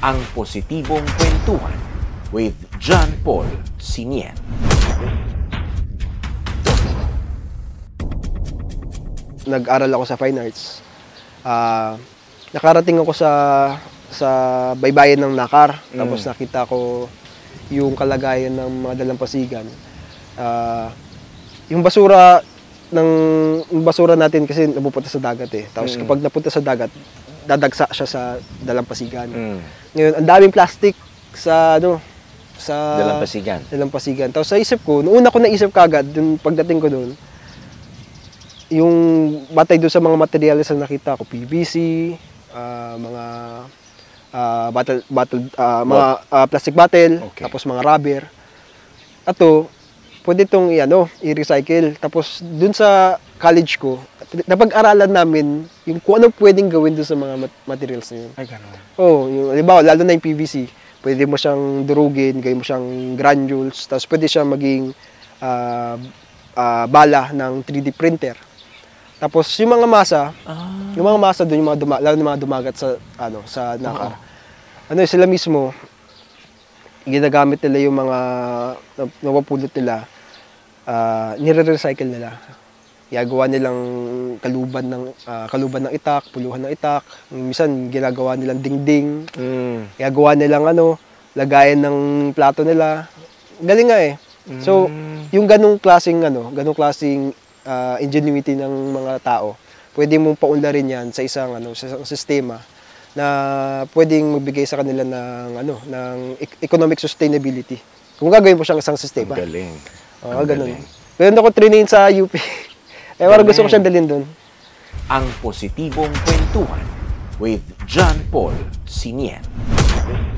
Ang positibong kwentuhan with John Paul Sinien. Nag-aral ako sa Fine Arts. Nakarating ako sa baybayin ng Nakar. Tapos nakita ko yung kalagayan ng mga dalampasigan. Yung basura natin kasi napupunta sa dagat eh. Tapos kapag napunta sa dagat, dadagsa siya sa dalampasigan. Ngayon, ang daming plastic sa dalampasigan. Tapos sa isip ko, noong una ko naisip kagad, yung pagdating ko doon, yung batay doon sa mga materyales na nakita ko, PVC, mga plastic bottle, okay. Tapos mga rubber. Ato, pwede itong i-recycle. Tapos dun sa college ko, napag-aralan namin yung kung ano pwedeng gawin dun sa mga materials na yun. Ay, gano'n. Oo, halimbawa, lalo na yung PVC. Pwede mo siyang durugin, gawin mo siyang granules, tapos pwede siyang maging bala ng 3D printer. Tapos yung mga masa doon, lalo na mga dumagat sa Nakar. Sila mismo, ginagamit nila yung mga napapulot nila, nire-recycle nila. Ginagawa nilang kaluban ng itak, puluhan ng itak. Minsan ginagawa nilang dingding. Ginagawa nilang lagayan ng plato nila. Galing nga eh. So, yung ganung klaseng ingenuity ng mga tao, pwede mong paunlarin yan sa isang sistema na pwedeng magbigay sa kanila ng economic sustainability. Kung gagawin mo siyang isang sistema. Ang galing. Oo, ganun. Meron ako training sa UP. Parang gusto ko siyang dalhin doon. Ang positibong kwentuhan with John Paul Sinien.